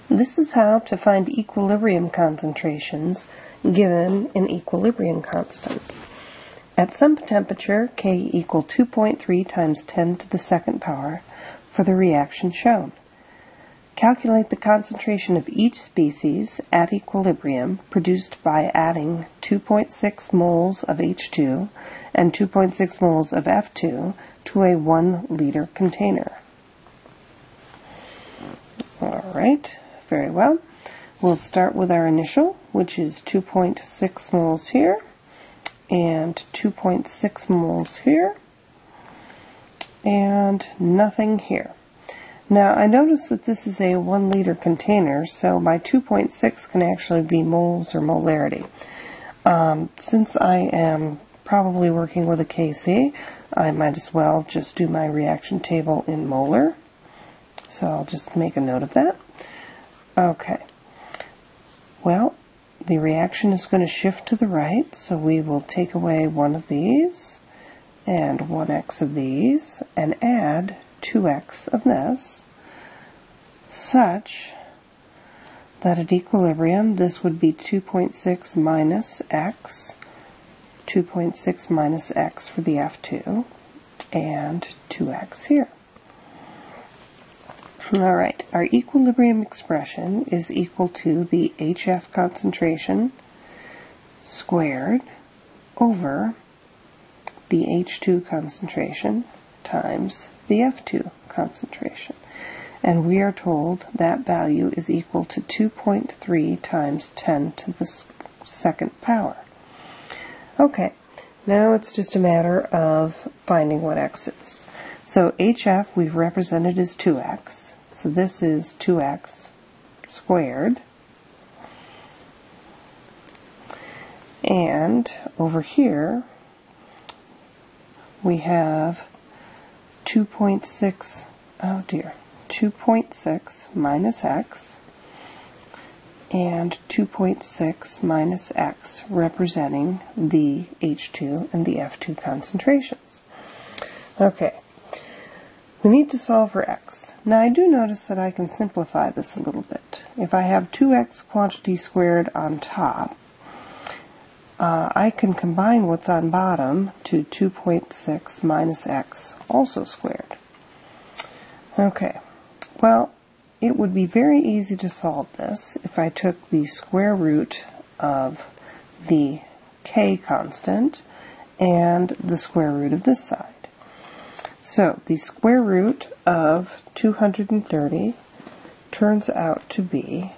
This is how to find equilibrium concentrations given an equilibrium constant. At some temperature, K equal 2.3 times 10 to the second power for the reaction shown. Calculate the concentration of each species at equilibrium produced by adding 2.6 moles of H2 and 2.6 moles of F2 to a 1 liter container. All right, very well. We'll start with our initial, which is 2.6 moles here and 2.6 moles here and nothing here. Now I notice that this is a 1 liter container, so my 2.6 can actually be moles or molarity. Since I am probably working with a KC, I might as well just do my reaction table in molar. So I'll just make a note of that. Okay. Well, the reaction is going to shift to the right, so we will take away one of these and 1x of these and add 2x of this, such that at equilibrium this would be 2.6 minus x, 2.6 minus x for the F2, and 2x here. Alright, our equilibrium expression is equal to the HF concentration squared over the H2 concentration times the F2 concentration. And we are told that value is equal to 2.3 times 10 to the second power. Okay, now it's just a matter of finding what x is. So HF we've represented as 2x. So this is 2x squared. And over here we have 2.6 minus x and 2.6 minus x, representing the H2 and the F2 concentrations. Okay, we need to solve for x. Now I do notice that I can simplify this a little bit. If I have 2x quantity squared on top, I can combine what's on bottom to 2.6 minus x also squared. Okay, well, it would be very easy to solve this if I took the square root of the k constant and the square root of this side. So the square root of 230 turns out to be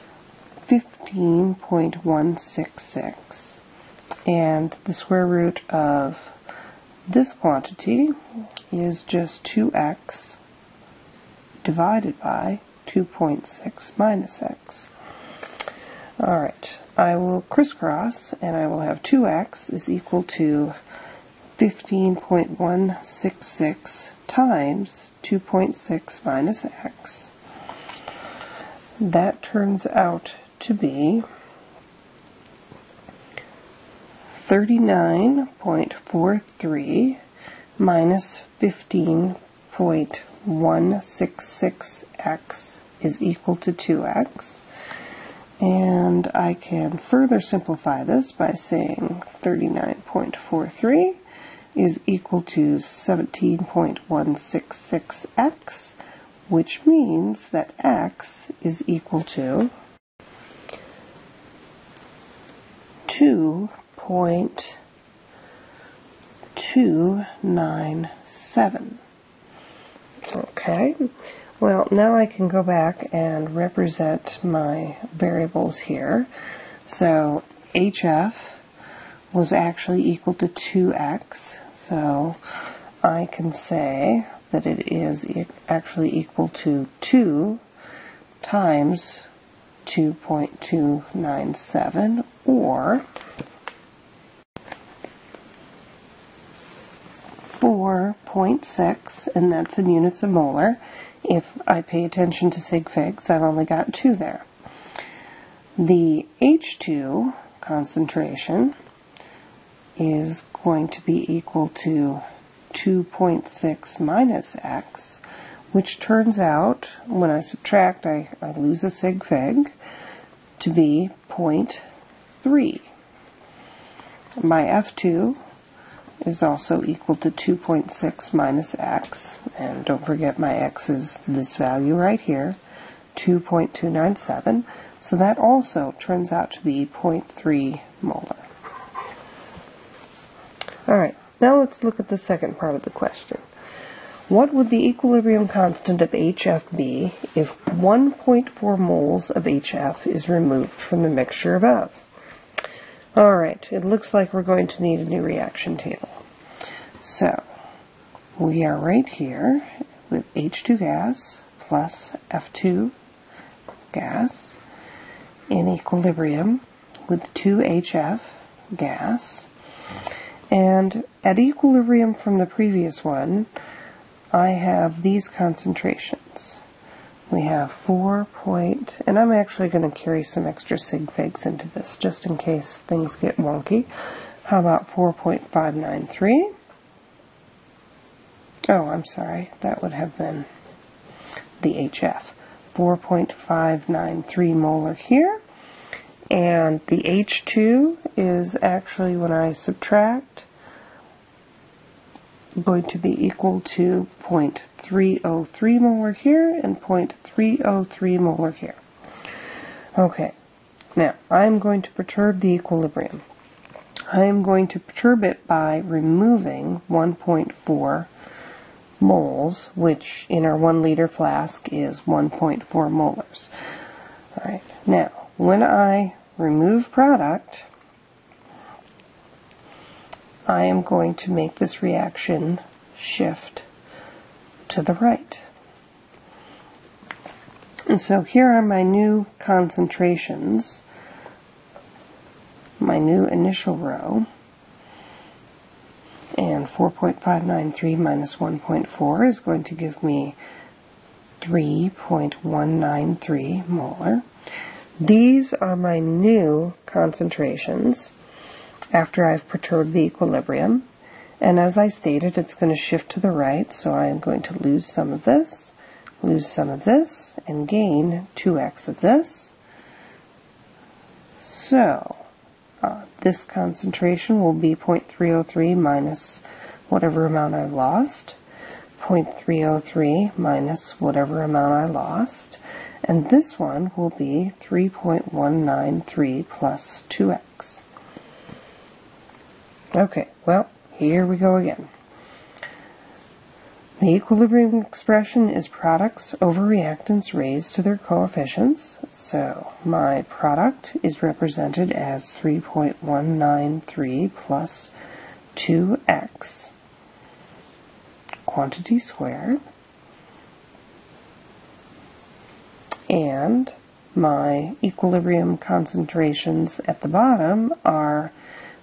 15.166, and the square root of this quantity is just 2x divided by 2.6 minus x. Alright, I will crisscross and I will have 2x is equal to 15.166 times 2.6 minus x. That turns out to be 39.43 minus 15.166x is equal to 2x. And I can further simplify this by saying 39.43 is equal to 17.166x, which means that x is equal to 2.297. Okay, well, now I can go back and represent my variables here. So HF was actually equal to 2x, so I can say that it is actually equal to 2 times 2.297, or 4.6, and that's in units of molar. If I pay attention to sig figs, I've only got 2 there. The H2 concentration is going to be equal to 2.6 minus x, which turns out, when I subtract, I lose a sig fig, to be 0.3. My F2 is also equal to 2.6 minus x, and don't forget my x is this value right here, 2.297, so that also turns out to be 0.3 molar. Alright, now let's look at the second part of the question. What would the equilibrium constant of HF be if 1.4 moles of HF is removed from the mixture above? Alright, it looks like we're going to need a new reaction table. So, we are right here with H2 gas plus F2 gas in equilibrium with 2HF gas. And at equilibrium from the previous one, I have these concentrations. We have 4 and I'm actually going to carry some extra sig figs into this just in case things get wonky. How about 4.593? Oh, I'm sorry, that would have been the HF. 4.593 molar here. And the H2 is actually, when I subtract, going to be equal to 0.303 molar here and 0.303 molar here. Okay, now I'm going to perturb the equilibrium. I am going to perturb it by removing 1.4 moles, which in our 1 liter flask is 1.4 molars. Alright, now when I remove product, I am going to make this reaction shift to the right. And so here are my new concentrations, my new initial row, and 4.593 minus 1.4 is going to give me 3.193 molar. These are my new concentrations after I've perturbed the equilibrium. And as I stated, it's going to shift to the right, so I am going to lose some of this, and gain 2x of this. So, this concentration will be 0.303 minus whatever amount I lost, 0.303 minus whatever amount I lost, and this one will be 3.193 plus 2x. Okay, well, here we go again. The equilibrium expression is products over reactants raised to their coefficients. So my product is represented as 3.193 plus 2x, quantity squared. And my equilibrium concentrations at the bottom are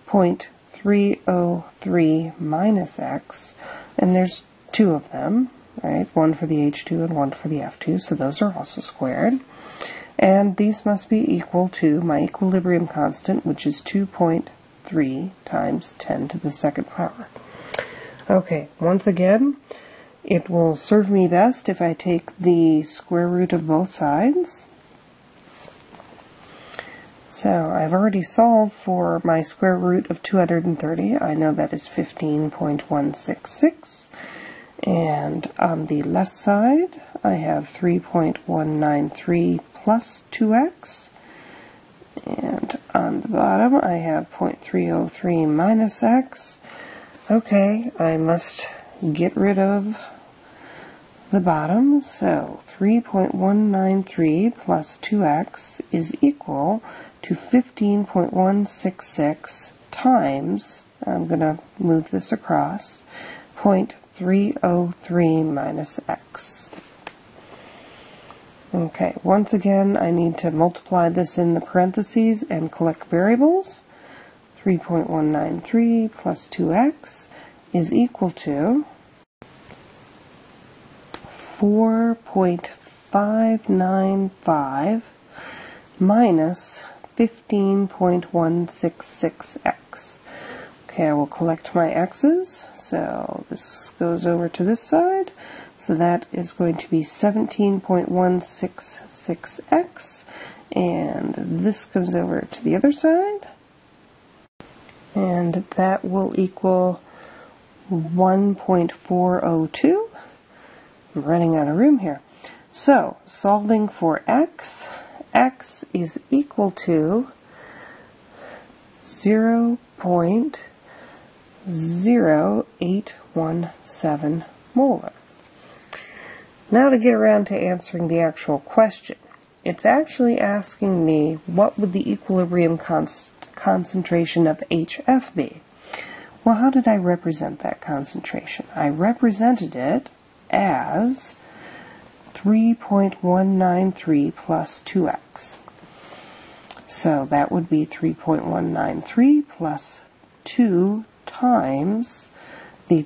0.303 minus x, and there's two of them, right? One for the H2 and one for the F2, so those are also squared. And these must be equal to my equilibrium constant, which is 2.3 times 10 to the second power. Okay, once again, it will serve me best if I take the square root of both sides. So I've already solved for my square root of 230. I know that is 15.166. And on the left side, I have 3.193 plus 2x. And on the bottom, I have 0.303 minus x. Okay, I must get rid of the bottom. So 3.193 plus 2x is equal to 15.166 times, I'm going to move this across, 0.303 minus x. Okay, once again, I need to multiply this in the parentheses and collect variables. 3.193 plus 2x is equal to 4.595 minus 15.166x. Okay, I will collect my x's. So this goes over to this side. So that is going to be 17.166x, and this goes over to the other side, and that will equal 1.402. I'm running out of room here. So, solving for x is equal to 0.0817 molar. Now to get around to answering the actual question. It's actually asking me what would the equilibrium concentration of HF be? Well, how did I represent that concentration? I represented it as 3.193 plus 2x. So that would be 3.193 plus 2 times the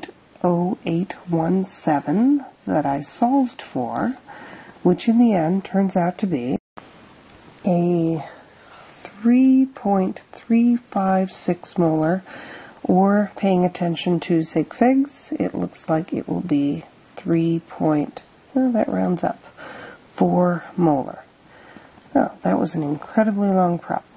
0.0817 that I solved for, which in the end turns out to be a 3.356 molar, or paying attention to sig figs, it looks like it will be 4 molar. Oh, that was an incredibly long prop.